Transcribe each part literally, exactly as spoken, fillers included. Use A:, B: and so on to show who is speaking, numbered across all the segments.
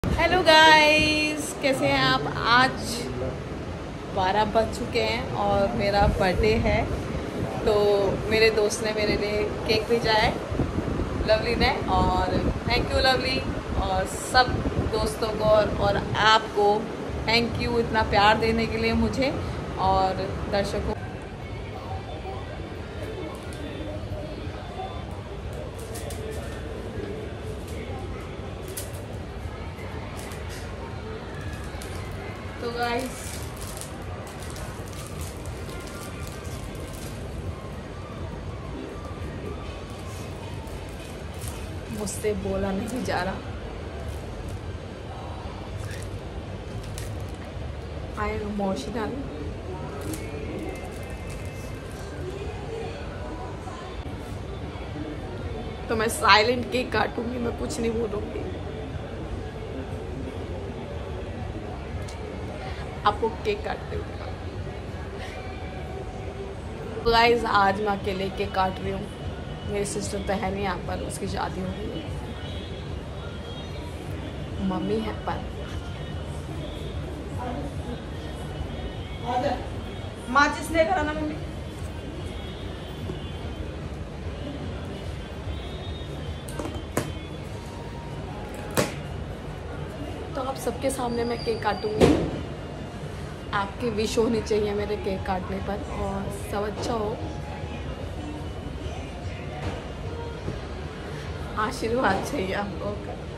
A: Hello guys, कैसे हैं आप। आज बारह बज चुके हैं और मेरा बर्थडे है। तो मेरे दोस्त ने मेरे लिए केक भेजा है, लवली ने, और थैंक यू लवली, और सब दोस्तों को और, और आपको थैंक यू इतना प्यार देने के लिए मुझे और दर्शकों। तो गाइस मुझसे बोला नहीं जा रहा। I am emotional. तो मैं साइलेंट केक काटूंगी, मैं कुछ नहीं बोलूंगी। आपको केक काटते हुए गाइस, आज मैं अकेले केक काट रही हूँ। मेरी सिस्टर तो है नहीं यहाँ पर, उसकी शादी हो गई है। मम्मी है पर माचिस लेकर आना मम्मी। तो आप सबके सामने मैं केक काटूंगी। आपकी विश होनी चाहिए मेरे केक काटने पर, और सब अच्छा हो। आशीर्वाद चाहिए आपको।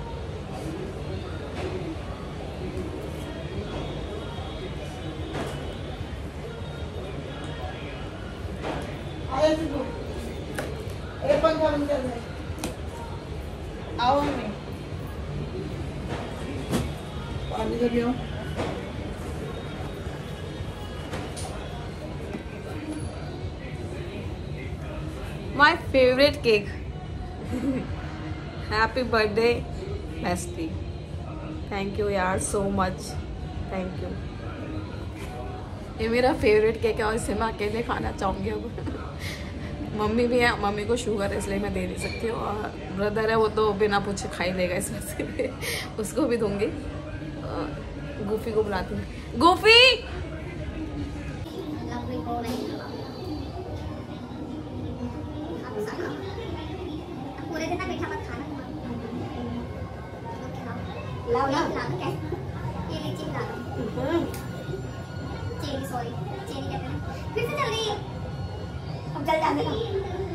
A: आओ नहीं पानी कर लियो। My favourite cake. Happy birthday bestie. Thank you यार, सो मच थैंक यू। ये मेरा फेवरेट केक है और इसे मैं अकेले खाना चाहूँगी अब। मम्मी भी है, मम्मी को शुगर है इसलिए मैं दे नहीं सकती हूँ, और ब्रदर है वो तो बिना पूछे खा ही लेगा इसमें से। उसको भी दूंगी। गोफी को बुलाती हूँ। गोफी
B: पूरे दिन ना मीठा मत खाना। लाओ लाओ ये लीची खा लो। चीनी, सॉरी चीनी कहते हैं। फिर से जल्दी, अब जल्दी आ जाओ।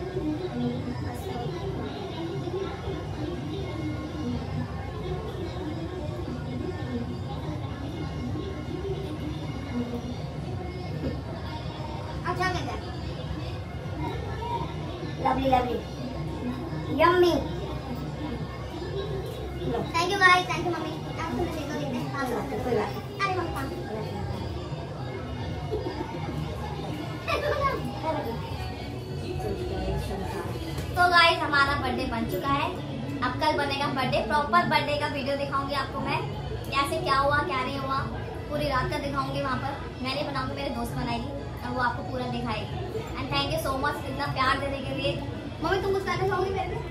B: अब क्या कहते हैं? Lovely lovely yummy. Thank you guys, thank you mummy. आप तो मुझे तो देते हैं। हां कोई बात नहीं। अरे मम्मी तो गाइस हमारा बर्थडे बन चुका है। अब कल बनेगा बर्थडे, प्रॉपर बर्थडे का वीडियो दिखाऊंगी आपको मैं, कैसे क्या हुआ क्या नहीं हुआ, पूरी रात का दिखाऊंगी। वहाँ पर मैं नहीं बनाऊंगी, मेरे दोस्त बनाएगी और वो आपको पूरा दिखाएगी। And thank you so much इतना प्यार देने के लिए। मम्मी तुम कुछ कहना चाहोगी मेरे पे?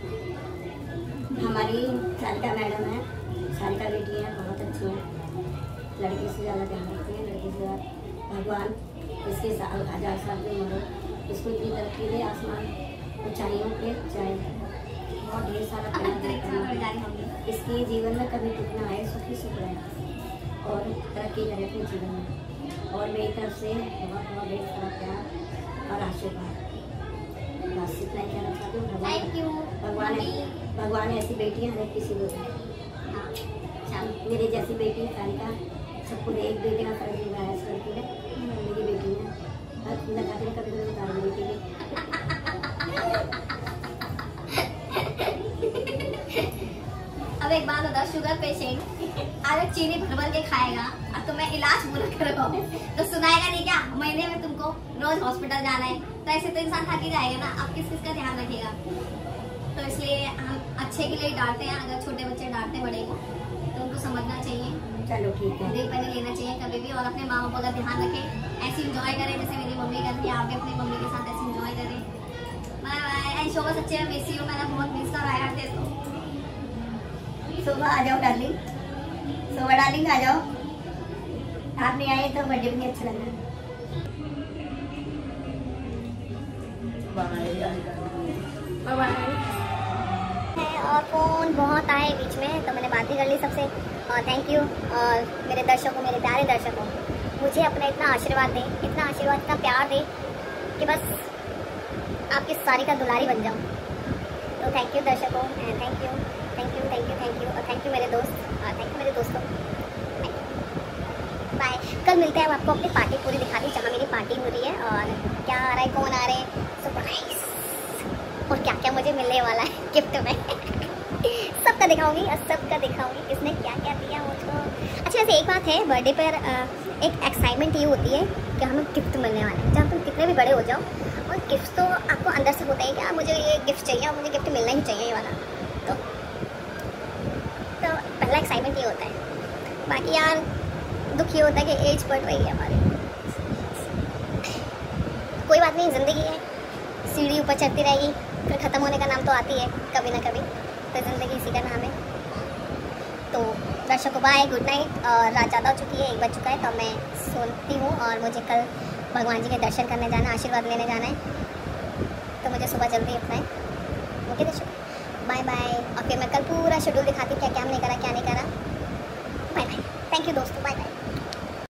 C: हमारी सारिका मैडम है, सारिका बेटी है, बहुत अच्छी है। लड़की से ज़्यादा ध्यान रखती है, लड़की से ज़्यादा। भगवान इसके साल हजार साल की उम्र हो, इसको इतनी तरक्की दे, आसमान ऊंचाइयों पे जाए, बहुत ढेर सारा प्यार। इसके जीवन में कभी टूटना है, सुखी सुख रहे और तरक्की करे अपने जीवन में। और मेरी तरफ से बहुत बहुत ढेर सारा प्यार और आशीर्वाद। बस इतना ही कहना चाहती हूँ।
B: थैंक यू
C: भगवान भगवान ऐसी बेटियाँ हर किसी को दें। मेरी जैसी बेटी सारिका सबको एक बेटे का फर्ज निभाया करती है। मेरी बेटी है, हर खाते कभी कभी बता रही बेटी है।
B: अब एक बात बता, शुगर पेशेंट अगर चीनी भर भर के खाएगा और तुम्हें इलाज पूरा करवाओ तो सुनाएगा नहीं क्या? महीने में तुमको रोज हॉस्पिटल जाना है, तो ऐसे तो इंसान थक ही जाएगा ना। अब किस किस का ध्यान रखेगा? तो इसलिए हम अच्छे के लिए डांटते हैं। अगर छोटे बच्चे डांटते बड़े को तो उनको समझना चाहिए।
C: चलो ठीक है,
B: देख पहले लेना चाहिए कभी भी, और अपने माँ बाप का ध्यान रखें, ऐसे इंजॉय करें जैसे मेरी मम्मी करती है। आप भी अपनी मम्मी के साथ ऐसे इंजॉय करें। Bye bye. एंड शोभा सच्चे में मिस यू, मैंने बहुत मिस कर आया थे। तो
C: सुबह आ जाओ डार्लिंग। तो डार्लिंग आ जाओ, आप नहीं आए तो बर्थडे भी अच्छा लग रहा है।
A: Bye bye.
B: और फ़ोन बहुत आए बीच में तो मैंने बात भी कर ली सबसे। और थैंक यू और मेरे दर्शकों, मेरे प्यारे दर्शकों, मुझे अपना इतना आशीर्वाद दें, इतना आशीर्वाद, इतना प्यार दें कि बस आपकी सारी का दुलारी बन जाऊँ। तो थैंक यू दर्शकों, thank you thank you thank you thank you और थैंक यू मेरे दोस्त, थैंक यू मेरे दोस्तों। बाय। कल मिलते हैं, हम आपको अपनी पार्टी पूरी दिखा दी जहाँ मेरी पार्टी हो रही है और क्या आ रहा है, कौन आ रहे हैं, सरप्राइज और क्या क्या मुझे मिलने वाला है गिफ्ट में सबका दिखाऊंगी और सबका दिखाऊंगी किसने क्या क्या दिया मुझको। अच्छा वैसे एक बात है, बर्थडे पर एक एक्साइटमेंट ये होती है कि हमें गिफ्ट मिलने वाले हैं। जब तुम कितने भी बड़े हो जाओ और गिफ्ट तो आपको अंदर से होता है कि मुझे ये गिफ्ट चाहिए और मुझे गिफ्ट मिलना ही चाहिए ये वाला। तो तो पहला एक्साइटमेंट ये होता है। बाकी यार दुख ये होता है कि एज बढ़ रही है हमारी। कोई बात नहीं, ज़िंदगी है, सीढ़ी ऊपर चढ़ती रहेगी, फिर ख़त्म होने का नाम तो आती है कभी ना कभी। तो ज़िंदगी इसी का नाम है। तो दर्शकों बाय, गुड नाइट। और रात ज़्यादा हो चुकी है, एक बज चुका है, तो मैं सोती हूँ और मुझे कल भगवान जी के दर्शन करने जाना, आशीर्वाद लेने जाना है। तो मुझे सुबह जल्दी उठना है। ओके दर्शकों, बाय बाय। और फिर मैं कल पूरा शेड्यूल दिखाती क्या क्या हमने करा, क्या नहीं करा। बाय बाय, थैंक यू दोस्तों, बाय।